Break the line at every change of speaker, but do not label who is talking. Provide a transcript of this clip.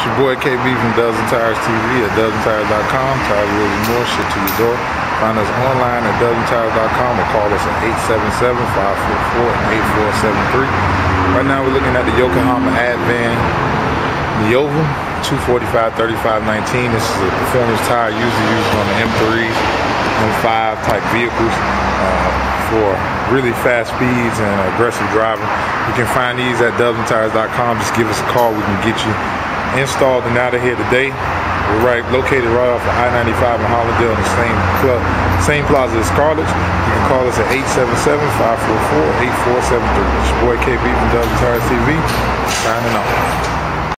It's your boy KB from Dozen Tires TV at dozentires.com. Tires, wheels, and more, shit to your door. Find us online at dozentires.com or call us at 877-544-8473. Right now we're looking at the Yokohama Advan, the oval, 245/35/19. This is a performance tire usually used on the M3s, M5 type vehicles for really fast speeds and aggressive driving. You can find these at dozentires.com. Just give us a call. We can get you installed and out of here today. We're located right off of I-95 in Lauderdale in the same plaza as Scarlett's. You can call us at 877-544-8473. It's your boy KB from Dozen Tires TV, signing off.